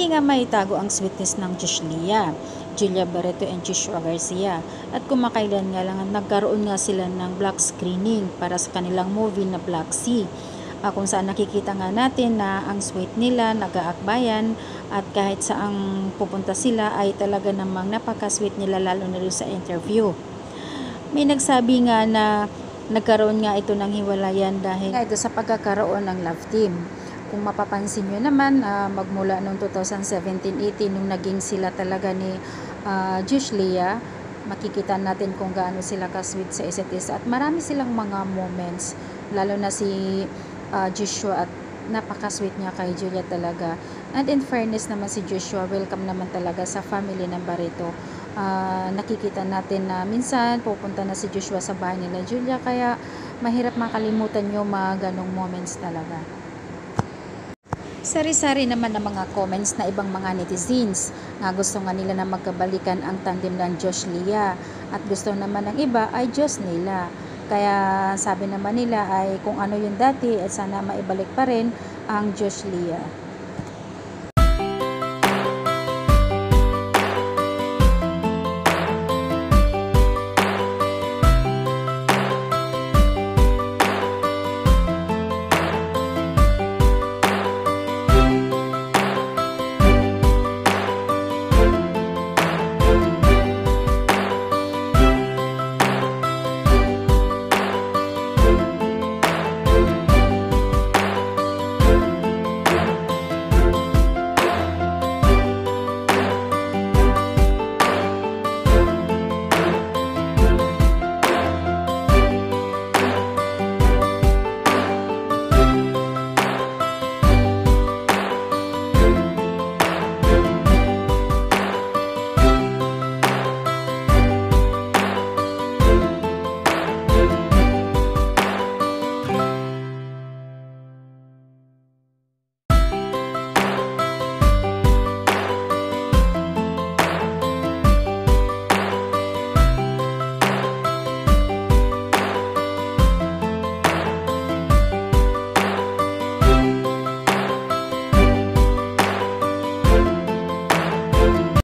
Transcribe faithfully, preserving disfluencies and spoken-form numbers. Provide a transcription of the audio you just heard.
Hindi nga maitago ang sweetness ng Josh Lia, Julia Barreto and Joshua Garcia. At kumakailan nga lang nagkaroon nga sila ng black screening para sa kanilang movie na Black Sea. Uh, kung saan nakikita nga natin na ang sweet nila, nag-aakbayan at kahit saang pupunta sila ay talaga namang napaka-sweet nila lalo na rin sa interview. May nagsabi nga na nagkaroon nga ito ng hiwalayan dahil ito sa pagkakaroon ng love team. Kung mapapansin nyo naman, uh, magmula noong two thousand seventeen eighteen nung naging sila talaga ni uh, Josh Lia, makikita natin kung gaano sila ka-sweet sa isa't isa at marami silang mga moments, lalo na si uh, Joshua at napaka-sweet niya kay Julia talaga. And in fairness naman si Joshua, welcome naman talaga sa family ng Barreto. Uh, nakikita natin na minsan pupunta na si Joshua sa bahay nila Julia, kaya mahirap makalimutan yung mga ganong moments talaga. Sari-sari naman ng mga comments na ibang mga netizens nga gusto nga nila na magkabalikan ang tandem ng Josh Lia at gusto naman ng iba ay Diyos nila. Kaya sabi naman nila ay kung ano yung dati at sana maibalik pa rin ang Josh Lia.